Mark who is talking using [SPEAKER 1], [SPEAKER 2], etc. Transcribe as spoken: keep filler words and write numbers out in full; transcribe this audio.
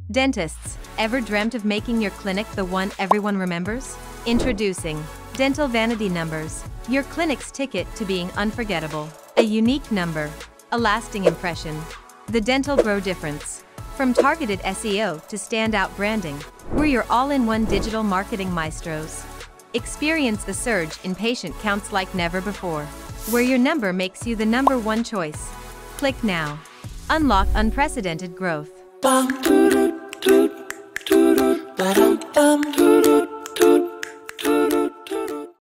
[SPEAKER 1] Dentists, ever dreamt of making your clinic the one everyone remembers? Introducing Dental Vanity Numbers, your clinic's ticket to being unforgettable. A unique number, a lasting impression. The Dental Gro difference. From targeted S E O to standout branding, we're your all-in-one digital marketing maestros. Experience the surge in patient counts like never before, where your number makes you the number one choice. Click now. Unlock unprecedented growth. Bum, doo, doo, doo, doo, doo, ba-dum, bum.